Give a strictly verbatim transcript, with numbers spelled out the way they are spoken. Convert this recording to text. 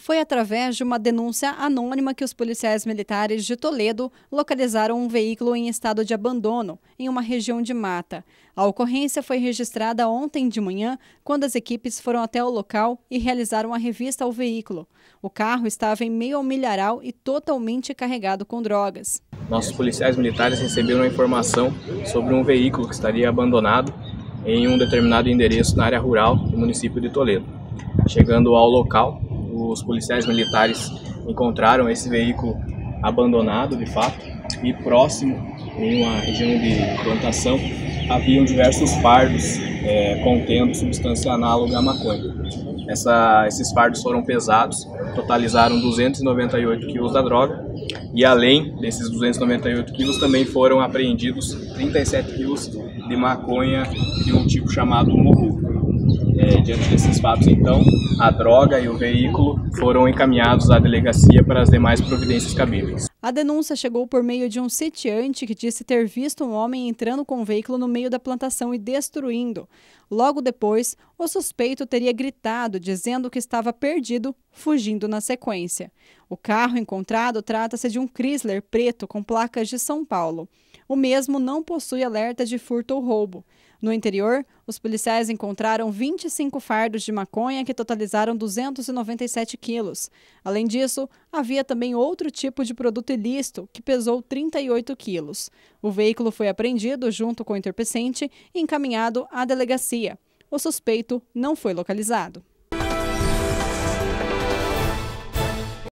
Foi através de uma denúncia anônima que os policiais militares de Toledo localizaram um veículo em estado de abandono, em uma região de mata. A ocorrência foi registrada ontem de manhã, quando as equipes foram até o local e realizaram a revista ao veículo. O carro estava em meio ao milharal e totalmente carregado com drogas. Nossos policiais militares receberam a informação sobre um veículo que estaria abandonado em um determinado endereço na área rural do município de Toledo. Chegando ao local, os policiais militares encontraram esse veículo abandonado, de fato, e próximo, em uma região de plantação, haviam diversos fardos é, contendo substância análoga à maconha. Essa, esses fardos foram pesados, totalizaram duzentos e noventa e oito quilos da droga, e além desses duzentos e noventa e oito quilos também foram apreendidos trinta e sete quilos de maconha de um tipo chamado mugu. É, diante desses fatos, então, a droga e o veículo foram encaminhados à delegacia para as demais providências cabíveis. A denúncia chegou por meio de um sitiante que disse ter visto um homem entrando com o veículo no meio da plantação e destruindo. Logo depois, o suspeito teria gritado, dizendo que estava perdido, fugindo na sequência. O carro encontrado trata-se de um Chrysler preto com placas de São Paulo. O mesmo não possui alerta de furto ou roubo. No interior, os policiais encontraram vinte e cinco fardos de maconha que totalizaram duzentos e noventa e sete quilos. Além disso, havia também outro tipo de produto ilícito que pesou trinta e oito quilos. O veículo foi apreendido junto com o entorpecente e encaminhado à delegacia. O suspeito não foi localizado.